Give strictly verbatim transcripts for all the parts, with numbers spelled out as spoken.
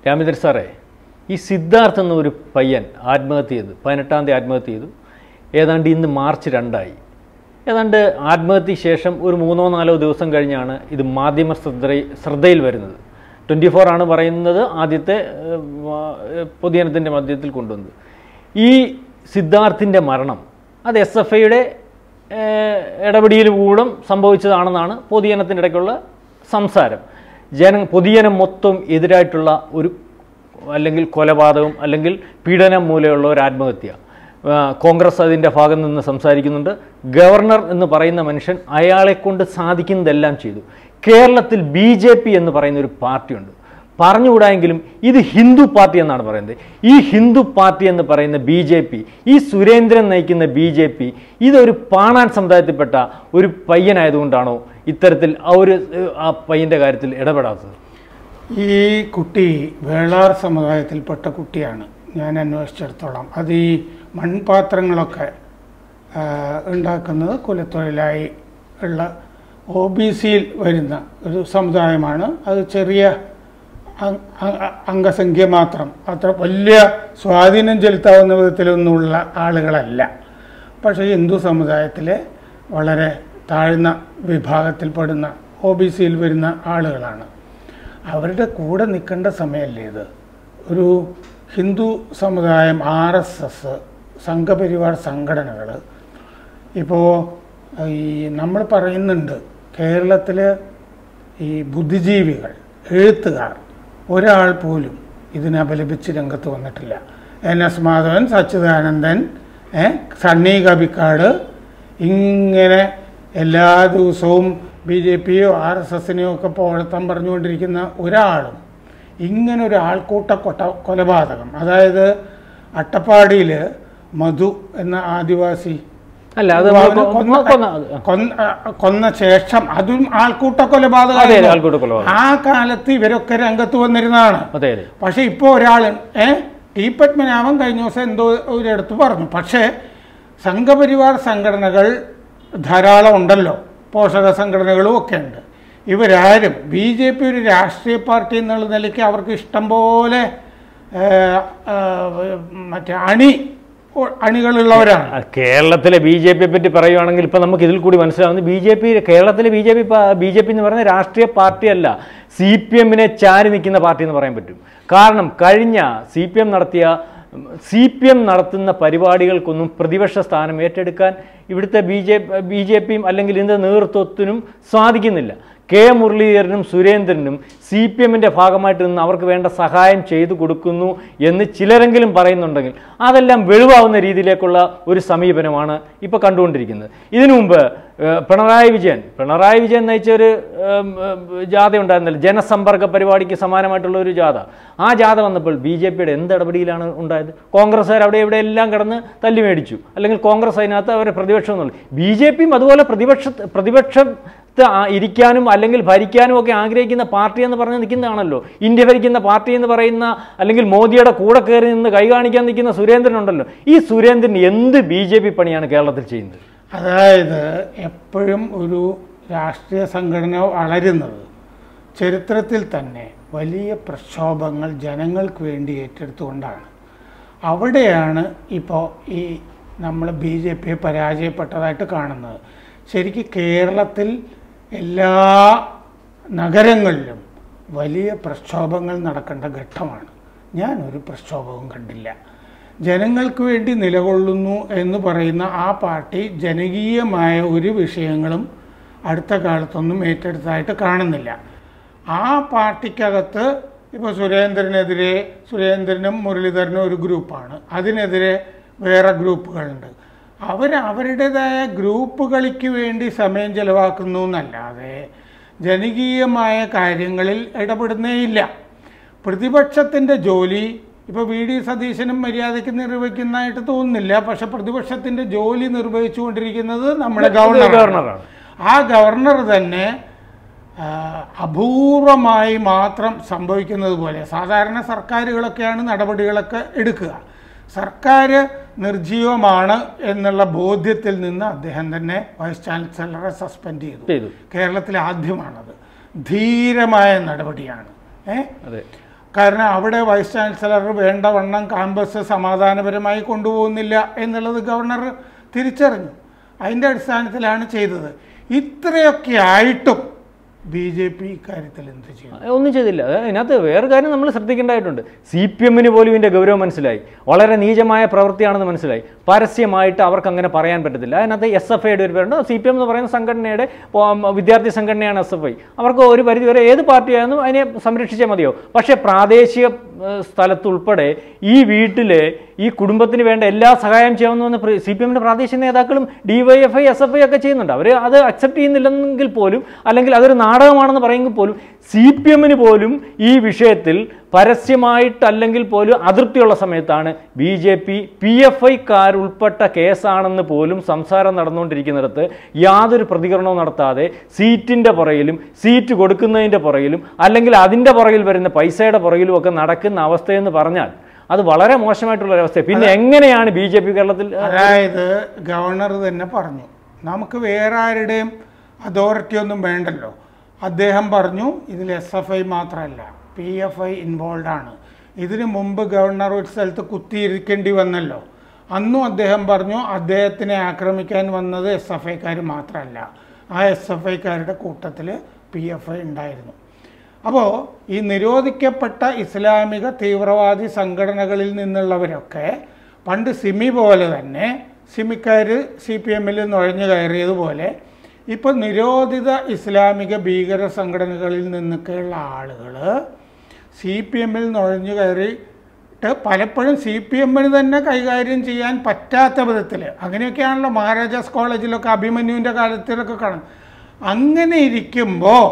രാമേന്ദ്ര സാറേ, ഈ സിദ്ധാർത്ഥ് എന്ന ഒരു പയ്യൻ ആത്മഹത്യ ചെയ്തു, പതിനെട്ടാം തീയതി ആത്മഹത്യ ചെയ്തു. ഏതാണ്ട് ഇന്ന് മാർച്ച് രണ്ടായി. ഏതാണ്ട് ആത്മഹത്യയ്ക്ക് ശേഷം ഒരു മൂന്നോ നാലോ ദിവസം കഴിഞ്ഞാണ് ഇത് മാധ്യമ ശ്രദ്ധ ശ്രദ്ധയിൽ വരുന്നത്. ട്വൻറ്റി ഫോർ ആണ് പറയുന്നത് ആദ്യത്തെ പൊതുജനത്തിൻ്റെ മധ്യത്തിൽ കൊണ്ടുവന്നത്. ഈ സിദ്ധാർത്ഥിൻ്റെ മരണം അത് എസ് എഫ് ഐയുടെ ഇടപെടിയിൽ മൂലം സംഭവിച്ചതാണെന്നാണ് പൊതുജനത്തിൻ്റെ ഇടയ്ക്കുള്ള സംസാരം. ജന പൊതുജനം മൊത്തം എതിരായിട്ടുള്ള ഒരു അല്ലെങ്കിൽ കൊലപാതകം അല്ലെങ്കിൽ പീഡനം മൂലമുള്ള ഒരു ആത്മഹത്യ. കോൺഗ്രസ് അതിൻ്റെ ഭാഗം നിന്ന് സംസാരിക്കുന്നുണ്ട്. ഗവർണർ എന്ന് പറയുന്ന മനുഷ്യൻ അയാളെക്കൊണ്ട് സാധിക്കുന്നതെല്ലാം ചെയ്തു. കേരളത്തിൽ ബി ജെ പി എന്ന് പറയുന്ന ഒരു പാർട്ടിയുണ്ട്. പറഞ്ഞുകൂടായെങ്കിലും ഇത് ഹിന്ദു പാർട്ടി എന്നാണ് പറയുന്നത്. ഈ ഹിന്ദു പാർട്ടി എന്ന് പറയുന്ന ബി ജെ പി, ഈ സുരേന്ദ്രൻ നയിക്കുന്ന ബി ജെ പി, ഇതൊരു പാണാൻ സമുദായത്തിൽപ്പെട്ട ഒരു പയ്യനായതുകൊണ്ടാണോ ഇത്തരത്തിൽ ആ ഒരു ആ പയ്യൻ്റെ കാര്യത്തിൽ ഇടപെടാത്തത്? ഈ കുട്ടി വേളാർ സമുദായത്തിൽപ്പെട്ട കുട്ടിയാണ്. ഞാൻ അന്വേഷിച്ചിടത്തോളം അത് ഈ മൺപാത്രങ്ങളൊക്കെ ഉണ്ടാക്കുന്നത് കുലത്തൊഴിലായി ഉള്ള ഒ ബി സിയിൽ വരുന്ന ഒരു സമുദായമാണ്. അത് ചെറിയ അംഗസംഖ്യ മാത്രം, അത്ര വലിയ സ്വാധീനം ചെലുത്താവുന്ന വിധത്തിലൊന്നുമുള്ള ആളുകളല്ല. പക്ഷേ ഹിന്ദു സമുദായത്തിലെ വളരെ താഴ്ന്ന വിഭാഗത്തിൽപ്പെടുന്ന ഒ ബി സിയിൽ വരുന്ന ആളുകളാണ്. അവരുടെ കൂടെ നിൽക്കേണ്ട സമയമല്ലേ ഇത്? ഒരു ഹിന്ദു സമുദായം, ആർ എസ് എസ്, സംഘപരിവാർ സംഘടനകൾ ഇപ്പോൾ ഈ നമ്മൾ പറയുന്നുണ്ട് കേരളത്തിൽ ഈ ബുദ്ധിജീവികൾ, എഴുത്തുകാർ ഒരാൾ പോലും ഇതിനെ അപലപിച്ച് രംഗത്ത് വന്നിട്ടില്ല. എൻ എസ് മാധവൻ, സച്ചിദാനന്ദൻ, സണ്ണി കബിക്കാട്, ഇങ്ങനെ എല്ലാ ദിവസവും ബി ജെ പിയോ ആർ എസ് എസിനെയോ ഒക്കെ പോഴത്തം പറഞ്ഞുകൊണ്ടിരിക്കുന്ന ഒരാളും ഇങ്ങനെ ഒരു ആൾക്കൂട്ട കൊട്ട കൊലപാതകം, അതായത് അട്ടപ്പാടിയിൽ മധു എന്ന ആദിവാസി അല്ല അത് കൊന്ന ശേഷം അതും ആൾക്കൂട്ട കൊലപാതകം. ആ കാലത്ത് ഇവരൊക്കെ രംഗത്ത് വന്നിരുന്നതാണ്. പക്ഷെ ഇപ്പൊ ഒരാൾ ഏഹ് ടി പത്മനാഭൻ കഴിഞ്ഞ ദിവസം എന്തോ ഒരിടത്ത് പറഞ്ഞു. പക്ഷേ സംഘപരിവാർ സംഘടനകൾ ധാരാളം ഉണ്ടല്ലോ, പോഷക സംഘടനകളും ഒക്കെ ഉണ്ട്. ഇവരാരും ബി ജെ പി ഒരു രാഷ്ട്രീയ പാർട്ടി എന്നുള്ള നിലയ്ക്ക് അവർക്ക് ഇഷ്ടം പോലെ മറ്റേ അണി അണികളുള്ളവരാണ്. കേരളത്തിലെ ബി ജെ പിയെ പറ്റി പറയുവാണെങ്കിൽ ഇപ്പം നമുക്ക് ഇതിൽ കൂടി മനസ്സിലാവുന്നത് ബി ജെ പി കേരളത്തിലെ B J P B J P എന്ന് പറയുന്ന രാഷ്ട്രീയ പാർട്ടിയല്ല, സി പി എമ്മിനെ ചാരി നിൽക്കുന്ന പാർട്ടി എന്ന് പറയാൻ പറ്റും. കാരണം കഴിഞ്ഞ സി പി എം നടത്തിയ സി പി എം നടത്തുന്ന പരിപാടികൾക്കൊന്നും പ്രതിപക്ഷ സ്ഥാനം ഏറ്റെടുക്കാൻ ഇവിടുത്തെ ബി ജെ ബി ജെ പിയും അല്ലെങ്കിൽ ഇതിൻ്റെ നേതൃത്വത്തിനും സാധിക്കുന്നില്ല. കെ മുരളീധരനും സുരേന്ദ്രനും സി പി എമ്മിൻ്റെ ഭാഗമായിട്ട് നിന്ന് അവർക്ക് വേണ്ട സഹായം ചെയ്തു കൊടുക്കുന്നു എന്ന് ചിലരെങ്കിലും പറയുന്നുണ്ടെങ്കിൽ അതെല്ലാം വെളിവാകുന്ന രീതിയിലേക്കുള്ള ഒരു സമീപനമാണ് ഇപ്പോൾ കണ്ടുകൊണ്ടിരിക്കുന്നത്. ഇതിനു മുമ്പ് പിണറായി വിജയൻ പിണറായി വിജയൻ നയിച്ച ഒരു ജാഥ ഉണ്ടായിരുന്നില്ല, ജനസമ്പർക്ക പരിപാടിക്ക് സമാനമായിട്ടുള്ള ഒരു ജാഥ. ആ ജാഥ വന്നപ്പോൾ ബി ജെ പിയുടെ എന്ത് ഇടപെടിയിലാണ് ഉണ്ടായത്? കോൺഗ്രസ്സുകാർ അവിടെ ഇവിടെ എല്ലാം കിടന്ന് തല്ലി മേടിച്ചു, അല്ലെങ്കിൽ കോൺഗ്രസ് അതിനകത്ത് അവരെ പ്രതിപക്ഷം എന്നുള്ളത്. ബി ജെ പിയും അതുപോലെ പ്രതിപക്ഷ പ്രതിപക്ഷം ഇരിക്കാനും അല്ലെങ്കിൽ ഭരിക്കാനും ഒക്കെ ആഗ്രഹിക്കുന്ന പാർട്ടി എന്ന് പറഞ്ഞ് നിൽക്കുന്നതാണല്ലോ. ഇന്ത്യ ഭരിക്കുന്ന പാർട്ടി എന്ന് പറയുന്ന അല്ലെങ്കിൽ മോദിയുടെ കൂടെ കയറി നിന്ന് കൈ കാണിക്കാൻ നിൽക്കുന്ന സുരേന്ദ്രൻ ഉണ്ടല്ലോ. ഈ സുരേന്ദ്രൻ എന്ത് ബി ജെ പി പണിയാണ് കേരളത്തിൽ ചെയ്യുന്നത്? അതായത് എപ്പോഴും ഒരു രാഷ്ട്രീയ സംഘടന വളരുന്നത് ചരിത്രത്തിൽ തന്നെ വലിയ പ്രക്ഷോഭങ്ങൾ ജനങ്ങൾക്ക് വേണ്ടി ഏറ്റെടുത്തുകൊണ്ടാണ്. അവിടെയാണ് ഇപ്പോൾ ഈ നമ്മൾ ബി ജെ പിയെ പരാജയപ്പെട്ടതായിട്ട് കാണുന്നത്. ശരിക്കും കേരളത്തിൽ എല്ലാ നഗരങ്ങളിലും വലിയ പ്രക്ഷോഭങ്ങൾ നടക്കേണ്ട ഘട്ടമാണ്. ഞാനൊരു പ്രക്ഷോഭവും കണ്ടില്ല. ജനങ്ങൾക്ക് വേണ്ടി നിലകൊള്ളുന്നു എന്ന് പറയുന്ന ആ പാർട്ടി ജനകീയമായ ഒരു വിഷയങ്ങളും അടുത്ത കാലത്തൊന്നും ഏറ്റെടുത്തതായിട്ട് കാണുന്നില്ല. ആ പാർട്ടിക്കകത്ത് ഇപ്പോൾ സുരേന്ദ്രനെതിരെ സുരേന്ദ്രനും മുരളീധരനും ഒരു ഗ്രൂപ്പാണ്, അതിനെതിരെ വേറെ ഗ്രൂപ്പുകളുണ്ട്. അവർ അവരുടേതായ ഗ്രൂപ്പുകൾക്ക് വേണ്ടി സമയം ചെലവാക്കുന്നു എന്നല്ലാതെ ജനകീയമായ കാര്യങ്ങളിൽ ഇടപെടുന്നേയില്ല. പ്രതിപക്ഷത്തിൻ്റെ ജോലി ഇപ്പോൾ വി ഡി സതീശനും മര്യാദയ്ക്ക് നിർവഹിക്കുന്നതായിട്ട് തോന്നുന്നില്ല. പക്ഷെ പ്രതിപക്ഷത്തിൻ്റെ ജോലി നിർവഹിച്ചുകൊണ്ടിരിക്കുന്നത് നമ്മുടെ ഗവർണറാണ്. ആ ഗവർണർ തന്നെ അപൂർവമായി മാത്രം സംഭവിക്കുന്നത് പോലെ, സാധാരണ സർക്കാരുകളൊക്കെയാണ് നടപടികളൊക്കെ എടുക്കുക. സർക്കാർ നിർജീവമാണ് എന്നുള്ള ബോധ്യത്തിൽ നിന്ന് അദ്ദേഹം തന്നെ വൈസ് ചാൻസലറെ സസ്പെൻഡ് ചെയ്തു. കേരളത്തിലെ ആദ്യമാണത്. ധീരമായ നടപടിയാണ്. ഏ കാരണം അവിടെ വൈസ് ചാൻസലർ വേണ്ടവണ്ണം ക്യാമ്പസ് സമാധാനപരമായി കൊണ്ടുപോകുന്നില്ല എന്നുള്ളത് ഗവർണർ തിരിച്ചറിഞ്ഞു. അതിൻ്റെ അടിസ്ഥാനത്തിലാണ് ചെയ്തത്. ഇത്രയൊക്കെ ആയിട്ടും ബി ജെ പി ഇക്കാര്യത്തിൽ എന്ത് ചെയ്യും? ഒന്നും ചെയ്തില്ല. അതിനകത്ത് വേറെ കാര്യം നമ്മൾ ശ്രദ്ധിക്കേണ്ടതായിട്ടുണ്ട്. സി പി എമ്മിന് പോലും ഇതിൻ്റെ ഗൗരവം മനസ്സിലായി. വളരെ നീചമായ പ്രവൃത്തിയാണെന്ന് മനസ്സിലായി. പരസ്യമായിട്ട് അവർക്ക് അങ്ങനെ പറയാൻ പറ്റത്തില്ല. അതിനകത്ത് എസ് എഫ് ഐയുടെ ഒരു പേരുണ്ട്. സി പി എം എന്ന് പറയുന്ന സംഘടനയുടെ വിദ്യാർത്ഥി സംഘടനയാണ് എസ് എഫ് ഐ. അവർക്ക് ഒരു പരിധി വരെ ഏത് പാർട്ടിയാണെന്നും അതിനെ സംരക്ഷിച്ചാൽ മതിയോ. പക്ഷേ പ്രാദേശിക സ്ഥലത്തുൾപ്പെടെ ഈ വീട്ടിലെ ഈ കുടുംബത്തിന് വേണ്ട എല്ലാ സഹായം ചെയ്യാമെന്ന് സി പി എമ്മിൻ്റെ പ്രാദേശിക നേതാക്കളും D Y F I S F I ഒക്കെ ചെയ്യുന്നുണ്ട്. അവർ അത് അക്സെപ്റ്റ് ചെയ്യുന്നില്ലെങ്കിൽ പോലും, അല്ലെങ്കിൽ അതൊരു നാടകമാണെന്ന് പറയുമെങ്കിൽ പോലും സി പി എമ്മിന് പോലും ഈ വിഷയത്തിൽ പരസ്യമായിട്ടല്ലെങ്കിൽ പോലും അതൃപ്തിയുള്ള സമയത്താണ് B J P P F ഐക്കാരുൾപ്പെട്ട കേസാണെന്ന് പോലും സംസാരം നടന്നുകൊണ്ടിരിക്കുന്നിടത്ത് യാതൊരു പ്രതികരണവും നടത്താതെ സീറ്റിൻ്റെ പുറകിലും സീറ്റ് കൊടുക്കുന്നതിൻ്റെ പുറകിലും അല്ലെങ്കിൽ അതിൻ്റെ പുറകിൽ വരുന്ന പൈസയുടെ പുറകിലും ഒക്കെ നടക്കുന്ന അവസ്ഥയെന്ന് പറഞ്ഞാൽ അത് വളരെ മോശമായിട്ടുള്ളൊരവസ്ഥ. പിന്നെ എങ്ങനെയാണ് ബി ജെ പി കേരളത്തിൽ? അതായത് ഗവർണർ തന്നെ പറഞ്ഞു, നമുക്ക് വേറെ ആരുടെയും അതോറിറ്റി ഒന്നും വേണ്ടല്ലോ. അദ്ദേഹം പറഞ്ഞു ഇതിൽ എസ് എഫ് ഐ മാത്രമല്ല പി എഫ് ഐ ഇൻവോൾവ് ആണ്. ഇതിനു മുമ്പ് ഗവർണർ ഒരു സ്ഥലത്ത് കുത്തിയിരിക്കേണ്ടി വന്നല്ലോ. അന്നും അദ്ദേഹം പറഞ്ഞു അദ്ദേഹത്തിനെ ആക്രമിക്കാൻ വന്നത് എസ് എഫ് ഐക്കാർ മാത്രമല്ല, ആ എസ് എഫ് ഐക്കാരുടെ കൂട്ടത്തിൽ പി എഫ് ഐ ഉണ്ടായിരുന്നു. അപ്പോൾ ഈ നിരോധിക്കപ്പെട്ട ഇസ്ലാമിക തീവ്രവാദി സംഘടനകളിൽ നിന്നുള്ളവരൊക്കെ പണ്ട് സിമി പോലെ തന്നെ സിമിക്കാർ സി പി എമ്മിൽ നുഴഞ്ഞു കയറിയതുപോലെ ഇപ്പോൾ നിരോധിത ഇസ്ലാമിക ഭീകര സംഘടനകളിൽ നിന്നൊക്കെയുള്ള ആളുകൾ സി പി എമ്മിൽ നുഴഞ്ഞു കയറിയിട്ട് പലപ്പോഴും സി പി എമ്മിന് തന്നെ കൈകാര്യം ചെയ്യാൻ പറ്റാത്ത വിധത്തിൽ, അങ്ങനെയൊക്കെയാണല്ലോ മഹാരാജാസ് കോളേജിലൊക്കെ അഭിമന്യുവിൻ്റെ കാലത്തിലൊക്കെ കാണും. അങ്ങനെ ഇരിക്കുമ്പോൾ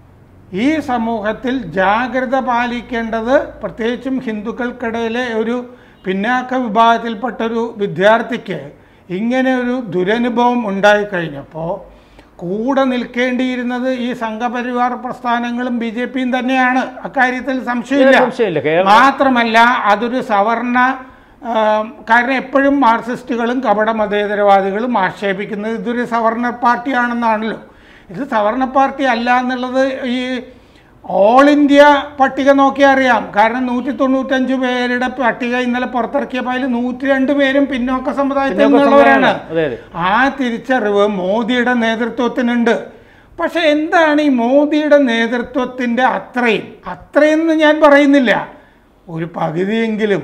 ഈ സമൂഹത്തിൽ ജാഗ്രത പാലിക്കേണ്ടത്, പ്രത്യേകിച്ചും ഹിന്ദുക്കൾക്കിടയിലെ ഒരു പിന്നാക്ക വിഭാഗത്തിൽപ്പെട്ടൊരു വിദ്യാർത്ഥിക്ക് ഇങ്ങനെ ഒരു ദുരനുഭവം ഉണ്ടായിക്കഴിഞ്ഞപ്പോൾ കൂടെ നിൽക്കേണ്ടിയിരുന്നത് ഈ സംഘപരിവാർ പ്രസ്ഥാനങ്ങളും ബി ജെ പിയും തന്നെയാണ്. അക്കാര്യത്തിൽ സംശയമില്ല. മാത്രമല്ല അതൊരു സവർണ, കാരണം എപ്പോഴും മാർക്സിസ്റ്റുകളും കപട മതേതരവാദികളും ആക്ഷേപിക്കുന്നത് ഇതൊരു സവർണ പാർട്ടിയാണെന്നാണല്ലോ. ഇത് സവർണ പാർട്ടി അല്ല എന്നുള്ളത് ഈ ഓൾ ഇന്ത്യ പട്ടിക നോക്കിയാൽ അറിയാം. കാരണം നൂറ്റി തൊണ്ണൂറ്റഞ്ച് പേരുടെ പട്ടിക ഇന്നലെ പുറത്തിറക്കിയപ്പോൾ അതിൽ നൂറ്റി രണ്ട് പേരും പിന്നോക്ക സമുദായത്തിൽ നിന്നുള്ളവരാണ്. ആ തിരിച്ചറിവ് മോദിയുടെ നേതൃത്വത്തിനുണ്ട്. പക്ഷെ എന്താണ് ഈ മോദിയുടെ നേതൃത്വത്തിൻ്റെ അത്രയും അത്രയെന്ന് ഞാൻ പറയുന്നില്ല, ഒരു പകുതിയെങ്കിലും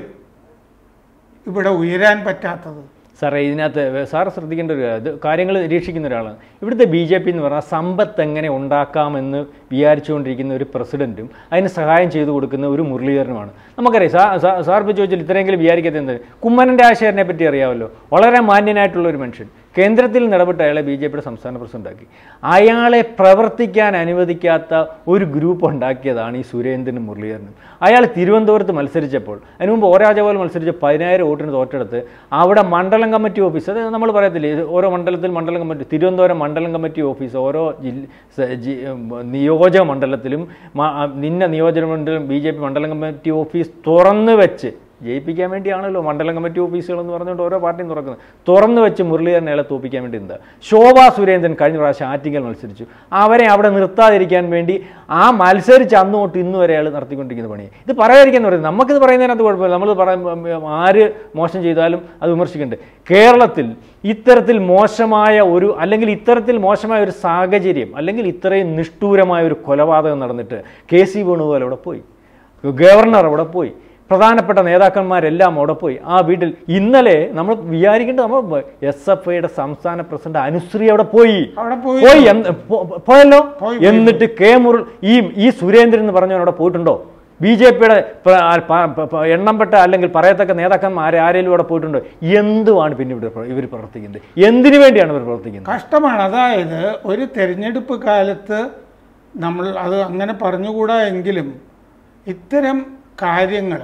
ഇവിടെ ഉയരാൻ പറ്റാത്തത്? സാറേ, ഇതിനകത്ത് സാർ ശ്രദ്ധിക്കേണ്ട ഒരു ഇത് കാര്യങ്ങൾ നിരീക്ഷിക്കുന്ന ഒരാളാണ്. ഇവിടുത്തെ ബി ജെ പി എന്ന് പറഞ്ഞാൽ സമ്പത്ത് എങ്ങനെ ഉണ്ടാക്കാമെന്ന് വിചാരിച്ചുകൊണ്ടിരിക്കുന്ന ഒരു പ്രസിഡന്റും അതിന് സഹായം ചെയ്തു കൊടുക്കുന്ന ഒരു മുരളീധരനുമാണ്. നമുക്കറിയാം. സാർ സാർ ഇപ്പോൾ ചോദിച്ചാൽ ഇത്രയെങ്കിലും വിചാരിക്കാത്ത എന്ത്, കുമ്മനൻ്റെ ആശയനെ പറ്റി അറിയാമല്ലോ. വളരെ മാന്യനായിട്ടുള്ള ഒരു മനുഷ്യൻ. കേന്ദ്രത്തിൽ നിന്നിടപെട്ട് അയാളെ ബി ജെ പിയുടെ സംസ്ഥാന പ്രസിഡന്റാക്കി. അയാളെ പ്രവർത്തിക്കാൻ അനുവദിക്കാത്ത ഒരു ഗ്രൂപ്പ് ഉണ്ടാക്കിയതാണ് ഈ സുരേന്ദ്രനും മുരളീധരനും. അയാൾ തിരുവനന്തപുരത്ത് മത്സരിച്ചപ്പോൾ, അതിന് മുമ്പ് ഓ രാജഗോപാൽ മത്സരിച്ച പതിനായിരം വോട്ടിന് തോറ്റെടുത്ത് അവിടെ മണ്ഡലം കമ്മിറ്റി ഓഫീസ്, അത് നമ്മൾ പറയത്തില്ലേ ഓരോ മണ്ഡലത്തിൽ മണ്ഡലം കമ്മിറ്റി, തിരുവനന്തപുരം മണ്ഡലം കമ്മിറ്റി ഓഫീസ് ഓരോ ജില്ല നിയോജക മണ്ഡലത്തിലും നിന്ന നിയോജക മണ്ഡലം ബി ജെ പി മണ്ഡലം കമ്മിറ്റി ഓഫീസ് തുറന്നു വെച്ച് ജയിപ്പിക്കാൻ വേണ്ടിയാണല്ലോ മണ്ഡലം കമ്മിറ്റി ഓഫീസുകൾ എന്ന് പറഞ്ഞുകൊണ്ട് ഓരോ പാർട്ടിയും തുറക്കുന്നത്. തുറന്നു വെച്ച് മുരളീധരനെ അയാളെ തോപ്പിക്കാൻ വേണ്ടി എന്താ. ശോഭാ സുരേന്ദ്രൻ കഴിഞ്ഞ പ്രാവശ്യം ആറ്റിങ്ങൽ മത്സരിച്ചു. അവരെ അവിടെ നിർത്താതിരിക്കാൻ വേണ്ടി ആ മത്സരിച്ച് അന്ന് തൊട്ട് ഇന്ന് വരെ അയാൾ നടത്തിക്കൊണ്ടിരിക്കുന്ന പണി. ഇത് പറയാതിരിക്കാൻ പറയുന്നത് നമുക്കിത് പറയുന്നതിനകത്ത് കുഴപ്പമില്ല. നമ്മൾ പറയാൻ ആര് മോശം ചെയ്താലും അത് വിമർശിക്കുന്നുണ്ട്. കേരളത്തിൽ ഇത്തരത്തിൽ മോശമായ ഒരു അല്ലെങ്കിൽ ഇത്തരത്തിൽ മോശമായ ഒരു സാഹചര്യം അല്ലെങ്കിൽ ഇത്രയും നിഷ്ഠൂരമായ ഒരു കൊലപാതകം നടന്നിട്ട് കെ സി വേണുഗോപാൽ അവിടെ പോയി, ഗവർണർ അവിടെ പോയി, പ്രധാനപ്പെട്ട നേതാക്കന്മാരെല്ലാം അവിടെ പോയി. ആ വീട്ടിൽ ഇന്നലെ നമ്മൾ വിചാരിക്കേണ്ടത് നമ്മൾ എസ് എഫ് ഐയുടെ സംസ്ഥാന പ്രസിഡന്റ് അനുശ്രീ അവിടെ പോയി പോയി പോയല്ലോ. എന്നിട്ട് കെ മുരൾ ഈ ഈ സുരേന്ദ്രൻ എന്ന് പറഞ്ഞവൻ അവിടെ പോയിട്ടുണ്ടോ? ബി ജെ പിയുടെ എണ്ണംപെട്ട അല്ലെങ്കിൽ പറയത്തക്ക നേതാക്കന്മാരെ ആരെങ്കിലും ഇവിടെ പോയിട്ടുണ്ടോ? എന്തുവാണ് പിന്നെ ഇവിടെ ഇവർ പ്രവർത്തിക്കുന്നത്? എന്തിനു വേണ്ടിയാണ് ഇവർ പ്രവർത്തിക്കുന്നത്? കഷ്ടമാണ്. അതായത് ഒരു തെരഞ്ഞെടുപ്പ് കാലത്ത് നമ്മൾ അത് അങ്ങനെ പറഞ്ഞുകൂടാ എങ്കിലും ഇത്തരം കാര്യങ്ങൾ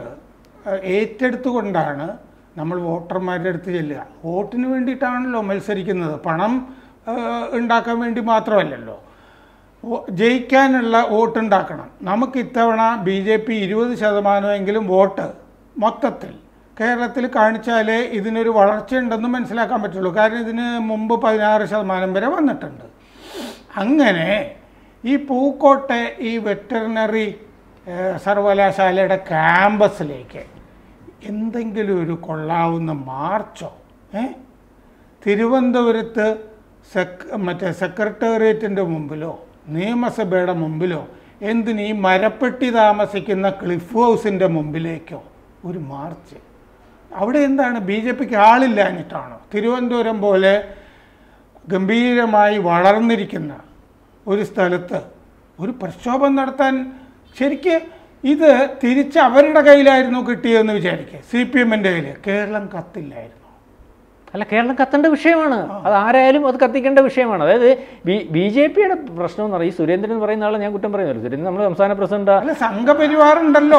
ഏറ്റെടുത്തുകൊണ്ടാണ് നമ്മൾ വോട്ടർമാരുടെ അടുത്ത് ചെല്ലുക. വോട്ടിന് വേണ്ടിയിട്ടാണല്ലോ മത്സരിക്കുന്നത്, പണം ഉണ്ടാക്കാൻ വേണ്ടി മാത്രമല്ലല്ലോ. ജയിക്കാനുള്ള വോട്ട് ഉണ്ടാക്കണം. നമുക്ക് ഇത്തവണ ബി ജെ പി ഇരുപത് ശതമാനമെങ്കിലും വോട്ട് മൊത്തത്തിൽ കേരളത്തിൽ കാണിച്ചാലേ ഇതിനൊരു വളർച്ചയുണ്ടെന്ന് മനസ്സിലാക്കാൻ പറ്റുള്ളൂ. കാരണം ഇതിന് മുമ്പ് പതിനാറ് ശതമാനം വരെ വന്നിട്ടുണ്ട്. അങ്ങനെ ഈ പൂക്കോട്ടെ ഈ വെറ്ററിനറി സർവകലാശാലയുടെ ക്യാമ്പസിലേക്ക് എന്തെങ്കിലും ഒരു കൊള്ളാവുന്ന മാർച്ചോ ഏ തിരുവനന്തപുരത്ത് സെക് മറ്റേ സെക്രട്ടേറിയറ്റിൻ്റെ മുമ്പിലോ നിയമസഭയുടെ മുമ്പിലോ എന്തിന് ഈ മരപ്പെട്ടി താമസിക്കുന്ന ക്ലിഫ് ഹൗസിൻ്റെ മുമ്പിലേക്കോ ഒരു മാർച്ച്? അവിടെ എന്താണ്, ബി ജെ പിക്ക് ആളില്ലാഞ്ഞിട്ടാണോ? തിരുവനന്തപുരം പോലെ ഗംഭീരമായി വളർന്നിരിക്കുന്ന ഒരു സ്ഥലത്ത് ഒരു പ്രക്ഷോഭം നടത്താൻ ശരിക്ക് ഇത് തിരിച്ച് അവരുടെ കയ്യിലായിരുന്നു കിട്ടിയതെന്ന് വിചാരിക്കുക, സി പി എമ്മിൻ്റെ കയ്യിൽ. കേരളം കത്തില്ലായിരുന്നു. അല്ല, കേരളം കത്തേണ്ട വിഷയമാണ്. അത് ആരായാലും അത് കത്തിക്കേണ്ട വിഷയമാണ്. അതായത് ബി ബി ജെ പിയുടെ പ്രശ്നം എന്ന് പറയും. സുരേന്ദ്രൻ എന്ന് പറയുന്ന ആളെ ഞാൻ കുറ്റം പറയുന്നില്ല. സുരേന്ദ്രൻ നമ്മുടെ സംസ്ഥാന പ്രസിഡന്റ്. സംഘപരിവാറുണ്ടല്ലോ.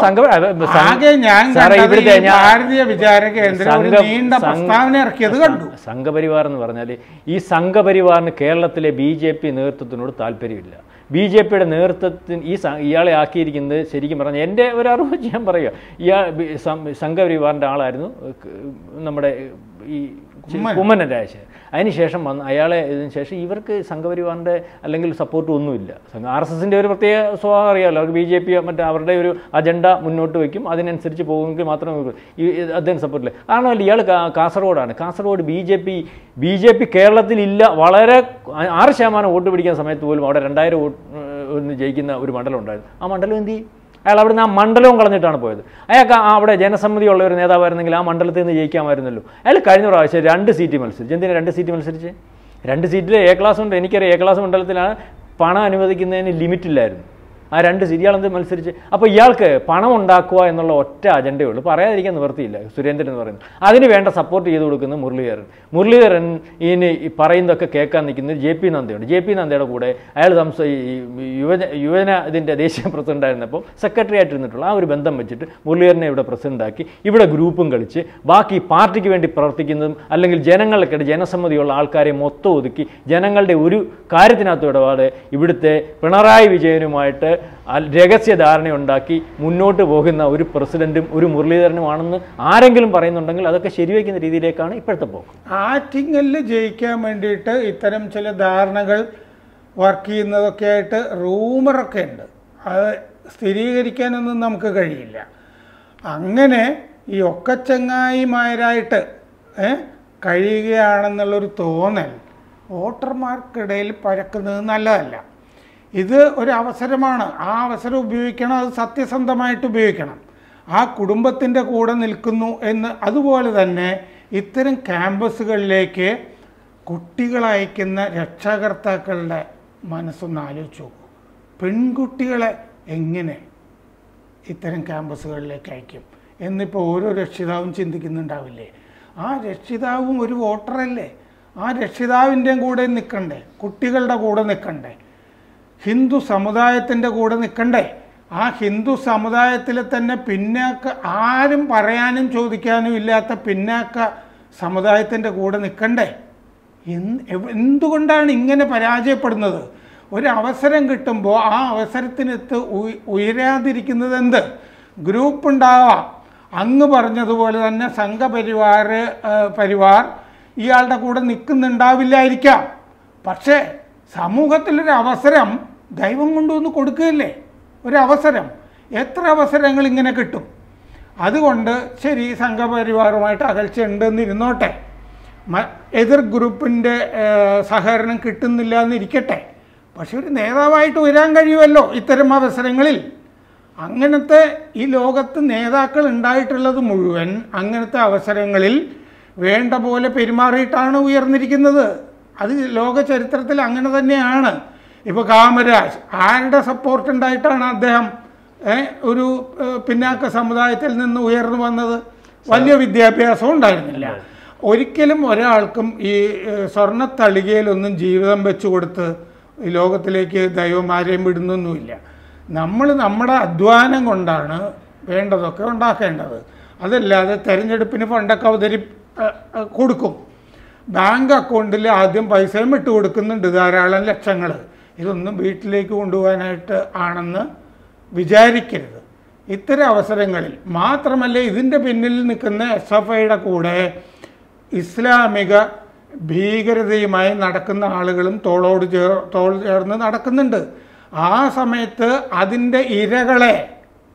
ഭാരതീയ വിചാര കേന്ദ്രം നീണ്ട പ്രസ്താവന ഇറക്കിയത് കണ്ടു. സംഘപരിവാർ എന്ന് പറഞ്ഞാൽ ഈ സംഘപരിവാറിന് കേരളത്തിലെ ബി ജെ പി നേതൃത്വത്തിനോട് താല്പര്യമില്ല. ബി ജെ പിയുടെ നേതൃത്വത്തിന് ഈ ഇയാളെ ആക്കിയിരിക്കുന്നത് ശരിക്കും പറഞ്ഞാൽ എൻ്റെ ഒരു അറിവ് ഞാൻ പറയുക, ഇയാൾ സംഘപരിവാറിൻ്റെ ആളായിരുന്നു നമ്മുടെ ഈ കുമ്മനം രാജശേഖരൻ. അതിനുശേഷം വന്ന് അയാളെ ഇതിന് ശേഷം ഇവർക്ക് സംഘപരിവാറിൻ്റെ അല്ലെങ്കിൽ സപ്പോർട്ട് ഒന്നുമില്ല. ആർ എസ് എസിൻ്റെ ഒരു പ്രത്യേക സ്വഭാവം അറിയാമല്ലോ. അവർക്ക് ബി ജെ പി മറ്റേ അവരുടെ ഒരു അജണ്ട മുന്നോട്ട് വയ്ക്കും, അതിനനുസരിച്ച് പോകുമെങ്കിൽ മാത്രമേ ഈ അദ്ദേഹം സപ്പോർട്ടില്ല. ആണല്ലോ ഇയാൾ കാസർഗോഡാണ്. Kasaragod B J P B J P കേരളത്തിലില്ല. വളരെ ആറ് ശതമാനം വോട്ട് പിടിക്കുന്ന സമയത്ത് പോലും അവിടെ രണ്ടായിരം വോട്ട് ജയിക്കുന്ന ഒരു മണ്ഡലം ഉണ്ടായിരുന്നു. ആ മണ്ഡലം എന്ത് ചെയ്യും? അയാൾ അവിടെ നിന്ന് ആ മണ്ഡലവും കളഞ്ഞിട്ടാണ് പോയത്. അയാൾക്ക് അവിടെ ജനസമ്മതിയുള്ള ഒരു നേതാവായിരുന്നെങ്കിൽ ആ മണ്ഡലത്തിൽ നിന്ന് ജയിക്കാമായിരുന്നല്ലോ. അയാൾ കഴിഞ്ഞ പ്രാവശ്യം രണ്ട് സീറ്റ് മത്സരിച്ചു. എന്തിനാണ് രണ്ട് സീറ്റ് മത്സരിച്ച്? രണ്ട് സീറ്റിൽ എ ക്ലാസ് ഉണ്ട്. എനിക്കറിയാം, എ ക്ലാസ് മണ്ഡലത്തിലാണ് പണം അനുവദിക്കുന്നതിന് ലിമിറ്റില്ലായിരുന്നു. ആ രണ്ട് സീറ്റ് ഇയാളെന്ത് മത്സരിച്ച്? അപ്പോൾ ഇയാൾക്ക് പണം ഉണ്ടാക്കുക എന്നുള്ള ഒറ്റ അജണ്ടയേ ഉള്ളൂ. പറയാതിരിക്കാൻ നിവൃത്തിയില്ല. സുരേന്ദ്രൻ എന്ന് പറയുന്നത് അതിന് വേണ്ട സപ്പോർട്ട് ചെയ്ത് കൊടുക്കുന്നത് മുരളീധരൻ. മുരളീധരൻ ഇനി പറയുന്നതൊക്കെ കേൾക്കാൻ നിൽക്കുന്നത് ജെ പി നന്ദയുണ്ട്. ജെ പി നന്ദയുടെ കൂടെ അയാൾ സംസ യുവജ യുവജന ഇതിൻ്റെ ദേശീയ പ്രസിഡന്റ് ആയിരുന്നപ്പോൾ സെക്രട്ടറി ആയിട്ടിരുന്നിട്ടുള്ള ആ ഒരു ബന്ധം വെച്ചിട്ട് മുരളീധരനെ ഇവിടെ പ്രസിഡന്റാക്കി ഇവിടെ ഗ്രൂപ്പും കളിച്ച് ബാക്കി പാർട്ടിക്ക് വേണ്ടി പ്രവർത്തിക്കുന്നതും അല്ലെങ്കിൽ ജനങ്ങൾക്കിടെ ജനസമ്മതിയുള്ള ആൾക്കാരെ മൊത്തം ഒതുക്കി ജനങ്ങളുടെ ഒരു കാര്യത്തിനകത്ത് ഇടപാട് ഇവിടുത്തെ പിണറായി വിജയനുമായിട്ട് രഹസ്യധാരണയുണ്ടാക്കി മുന്നോട്ട് പോകുന്ന ഒരു പ്രസിഡന്റും ഒരു മുരളീധരനുമാണെന്ന് ആരെങ്കിലും പറയുന്നുണ്ടെങ്കിൽ അതൊക്കെ ശരിവയ്ക്കുന്ന രീതിയിലേക്കാണ് ഇപ്പോഴത്തെ പോക്ക്. ആറ്റിങ്ങലിൽ ജയിക്കാൻ വേണ്ടിയിട്ട് ഇത്തരം ചില ധാരണകൾ വർക്ക് ചെയ്യുന്നതൊക്കെ ആയിട്ട് റൂമറൊക്കെ ഉണ്ട്. അത് സ്ഥിരീകരിക്കാനൊന്നും നമുക്ക് കഴിയില്ല. അങ്ങനെ ഈ ഒക്കച്ചങ്ങായിമാരായിട്ട് കഴിയുകയാണെന്നുള്ളൊരു തോന്നൽ വോട്ടർമാർക്കിടയിൽ പരക്കുന്നത് നല്ലതല്ല. ഇത് ഒരു അവസരമാണ്. ആ അവസരം ഉപയോഗിക്കണം. അത് സത്യസന്ധമായിട്ട് ഉപയോഗിക്കണം. ആ കുടുംബത്തിൻ്റെ കൂടെ നിൽക്കുന്നു എന്ന്. അതുപോലെ തന്നെ ഇത്തരം ക്യാമ്പസുകളിലേക്ക് കുട്ടികളെ അയക്കുന്ന രക്ഷാകർത്താക്കളുടെ മനസ്സൊന്ന് ആലോചിച്ച് നോക്കൂ. പെൺകുട്ടികളെ എങ്ങനെ ഇത്തരം ക്യാമ്പസുകളിലേക്ക് അയക്കും എന്നിപ്പോൾ ഓരോ രക്ഷിതാവും ചിന്തിക്കുന്നുണ്ടാവില്ലേ? ആ രക്ഷിതാവും ഒരു വോട്ടറല്ലേ? ആ രക്ഷിതാവിൻ്റെയും കൂടെ നിൽക്കണ്ടേ? കുട്ടികളുടെ കൂടെ നിൽക്കണ്ടേ? ഹിന്ദു സമുദായത്തിൻ്റെ കൂടെ നിൽക്കണ്ടേ? ആ ഹിന്ദു സമുദായത്തിലെ തന്നെ പിന്നാക്ക ആരും പറയാനും ചോദിക്കാനും ഇല്ലാത്ത പിന്നാക്ക സമുദായത്തിൻ്റെ കൂടെ നിൽക്കണ്ടേ? എന്തുകൊണ്ടാണ് ഇങ്ങനെ പരാജയപ്പെടുന്നത്? ഒരു അവസരം കിട്ടുമ്പോൾ ആ അവസരത്തിനകത്ത് ഉയരാതിരിക്കുന്നത് എന്ത്? ഗ്രൂപ്പ് ഉണ്ടാവാം. അങ്ങ് പറഞ്ഞതുപോലെ തന്നെ സംഘപരിവാർ പരിവാർ ഇയാളുടെ കൂടെ നിൽക്കുന്നുണ്ടാവില്ലായിരിക്കാം. പക്ഷേ സമൂഹത്തിലൊരു അവസരം ദൈവം കൊണ്ടുവന്ന് കൊടുക്കുകയല്ലേ? ഒരവസരം. എത്ര അവസരങ്ങൾ ഇങ്ങനെ കിട്ടും? അതുകൊണ്ട് ശരി, സംഘപരിവാറുമായിട്ട് അകൽച്ച ഉണ്ടെന്നിരുന്നോട്ടെ, എതിർ ഗ്രൂപ്പിൻ്റെ സഹകരണം കിട്ടുന്നില്ല എന്നിരിക്കട്ടെ. പക്ഷെ ഒരു നേതാവായിട്ട് വരാൻ കഴിയുമല്ലോ ഇത്തരം അവസരങ്ങളിൽ. അങ്ങനത്തെ ഈ ലോകത്ത് നേതാക്കൾ ഉണ്ടായിട്ടുള്ളത് മുഴുവൻ അങ്ങനത്തെ അവസരങ്ങളിൽ വേണ്ട പോലെ പെരുമാറിയിട്ടാണ് ഉയർന്നിരിക്കുന്നത്. അത് ലോക ചരിത്രത്തിൽ അങ്ങനെ തന്നെയാണ്. ഇപ്പോൾ കാമരാജ് ആരുടെ സപ്പോർട്ട് ഉണ്ടായിട്ടാണ് അദ്ദേഹം ഒരു പിന്നാക്ക സമുദായത്തിൽ നിന്ന് ഉയർന്നു വന്നത്? വലിയ വിദ്യാഭ്യാസം ഉണ്ടായിരുന്നില്ല. ഒരിക്കലും ഒരാൾക്കും ഈ സ്വർണ്ണത്തളികയിലൊന്നും ജീവിതം വെച്ചു കൊടുത്ത് ഈ ലോകത്തിലേക്ക് ദൈവം ആരെയും വിടുന്നൊന്നുമില്ല. നമ്മൾ നമ്മുടെ അധ്വാനം കൊണ്ടാണ് വേണ്ടതൊക്കെ ഉണ്ടാക്കേണ്ടത്. അതല്ലാതെ തെരഞ്ഞെടുപ്പിന് ഫണ്ടൊക്കെ അവതരി കൊടുക്കും. ബാങ്ക് അക്കൗണ്ടിൽ ആദ്യം പൈസയും ഇട്ട് കൊടുക്കുന്നുണ്ട് ധാരാളം ലക്ഷങ്ങൾ. ഇതൊന്നും വീട്ടിലേക്ക് കൊണ്ടുപോകാനായിട്ട് ആണെന്ന് വിചാരിക്കരുത്. ഇത്തരം അവസരങ്ങളിൽ മാത്രമല്ല, ഇതിൻ്റെ പിന്നിൽ നിൽക്കുന്ന എസ് എഫ് ഐയുടെ കൂടെ ഇസ്ലാമിക ഭീകരതയുമായി നടക്കുന്ന ആളുകളും തോളോട് ചേർ തോൾ ചേർന്ന് നടക്കുന്നുണ്ട്. ആ സമയത്ത് അതിൻ്റെ ഇരകളെ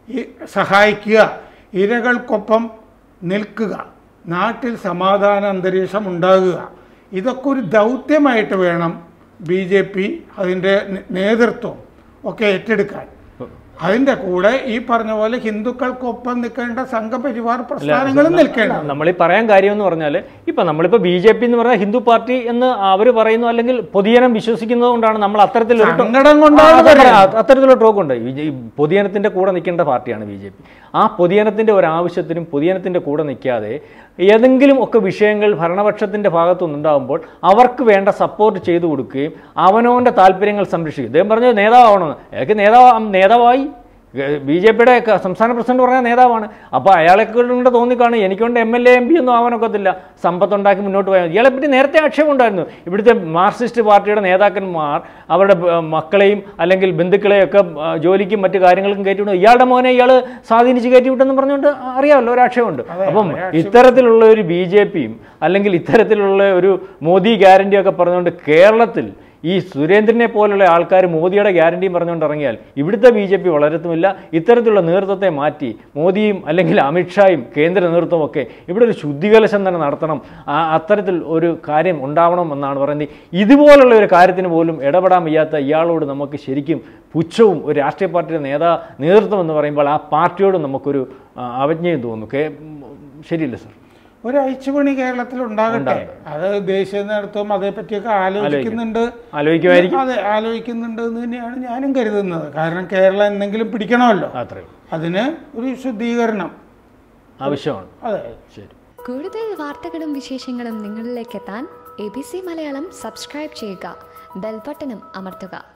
ഈ സഹായിക്കുക, ഇരകൾക്കൊപ്പം നിൽക്കുക, നാട്ടിൽ സമാധാന അന്തരീക്ഷം ഉണ്ടാകുക. ഇതൊക്കെ ഒരു ദൗത്യമായിട്ട് വേണം ബി ജെ പി അതിൻ്റെ നേതൃത്വം ഒക്കെ ഏറ്റെടുക്കാൻ. അതിന്റെ കൂടെ ഈ പറഞ്ഞ പോലെ ഹിന്ദുക്കൾക്കൊപ്പം നിൽക്കേണ്ട സംഘപരിവാർ പ്രസ്ഥാനങ്ങളും നിൽക്കേണ്ട. നമ്മൾ ഈ പറയാൻ കാര്യം എന്ന് പറഞ്ഞാൽ ഇപ്പൊ നമ്മളിപ്പോ ബി ജെ പി എന്ന് പറഞ്ഞാൽ ഹിന്ദു പാർട്ടി എന്ന് അവർ പറയുന്നു, അല്ലെങ്കിൽ പൊതുജനം വിശ്വസിക്കുന്നത് കൊണ്ടാണ് നമ്മൾ അത്തരത്തിലൊരു അത്തരത്തിലുള്ള ടോക്ക് ഉണ്ട്. പൊതുജനത്തിന്റെ കൂടെ നിൽക്കേണ്ട പാർട്ടിയാണ് ബി ജെ പി. ആ പൊതുജനത്തിന്റെ ഒരു ആവശ്യത്തിനും പൊതുജനത്തിന്റെ കൂടെ നിൽക്കാതെ ഏതെങ്കിലും ഒക്കെ വിഷയങ്ങൾ ഭരണപക്ഷത്തിന്റെ ഭാഗത്തുനിന്നുണ്ടാകുമ്പോൾ അവർക്ക് വേണ്ട സപ്പോർട്ട് ചെയ്തു കൊടുക്കുകയും അവനവന്റെ താല്പര്യങ്ങൾ സംരക്ഷിക്കും. അദ്ദേഹം പറഞ്ഞത് നേതാവാണെന്ന്, അയാൾക്ക് നേതാവ് നേതാവായി ബി ജെ പിയുടെ സംസ്ഥാന പ്രസിഡന്റ് പറഞ്ഞ നേതാവാണ്. അപ്പോൾ അയാളെ കൊണ്ട് തോന്നിക്കാണ് എനിക്കൊണ്ട് M L A M P ഒന്നും ആവാനൊക്കത്തില്ല, സമ്പത്തുണ്ടാക്കി മുന്നോട്ട് പോയാൽ. ഇയാളെപ്പറ്റി നേരത്തെ ആക്ഷേപം ഉണ്ടായിരുന്നു. ഇവിടുത്തെ മാർക്സിസ്റ്റ് പാർട്ടിയുടെ നേതാക്കന്മാർ അവരുടെ മക്കളെയും അല്ലെങ്കിൽ ബന്ധുക്കളെയൊക്കെ ജോലിക്കും മറ്റു കാര്യങ്ങൾക്കും കയറ്റിവിടും. ഇയാളുടെ മോനെ ഇയാൾ സ്വാധീനിച്ച് കയറ്റിവിട്ടെന്ന് പറഞ്ഞുകൊണ്ട് അറിയാമല്ലോ ഒരു ആക്ഷേപമുണ്ട്. അപ്പം ഇത്തരത്തിലുള്ള ഒരു ബി ജെ പിയും അല്ലെങ്കിൽ ഇത്തരത്തിലുള്ള ഒരു മോദി ഗ്യാരണ്ടിയൊക്കെ പറഞ്ഞുകൊണ്ട് കേരളത്തിൽ ഈ സുരേന്ദ്രനെ പോലുള്ള ആൾക്കാർ മോദിയുടെ ഗ്യാരണ്ടിയും പറഞ്ഞുകൊണ്ട് ഇറങ്ങിയാൽ ഇവിടുത്തെ ബി ജെ പി വളരത്തുമില്ല. ഇത്തരത്തിലുള്ള നേതൃത്വത്തെ മാറ്റി മോദിയും അല്ലെങ്കിൽ അമിത്ഷായും കേന്ദ്ര നേതൃത്വമൊക്കെ ഇവിടെ ഒരു ശുദ്ധികലശം തന്നെ നടത്തണം, അത്തരത്തിൽ ഒരു കാര്യം ഉണ്ടാവണം എന്നാണ് പറയുന്നത്. ഇതുപോലുള്ള ഒരു കാര്യത്തിന് പോലും ഇടപെടാൻ വയ്യാത്ത ഇയാളോട് നമുക്ക് ശരിക്കും പുച്ഛവും ഒരു രാഷ്ട്രീയ പാർട്ടിയുടെ നേതാ നേതൃത്വം എന്ന് പറയുമ്പോൾ ആ പാർട്ടിയോട് നമുക്കൊരു അവജ്ഞയും തോന്നുന്നു. ശരിയില്ല സർ? ഒരു അഴിച്ചുപണി കേരളത്തിൽ ഉണ്ടാകട്ടെ. അത് ദേശീയ നേതൃത്വം അതേപ്പറ്റിയൊക്കെ ആലോചിക്കുന്നുണ്ട് അതെ ആലോചിക്കുന്നുണ്ട് എന്ന് തന്നെയാണ് ഞാനും കരുതുന്നത്. കാരണം കേരളം എന്തെങ്കിലും പിടിക്കണമല്ലോ, അതിന് ഒരു ശുദ്ധീകരണം ആവശ്യമാണ്. അതെ, ശരി. കൂടുതൽ വാർത്തകളും വിശേഷങ്ങളും നിങ്ങളിലേക്ക് എത്താൻ A B C Malayalam subscribe ചെയ്യുക, ബെൽ ബട്ടണും അമർത്തുക.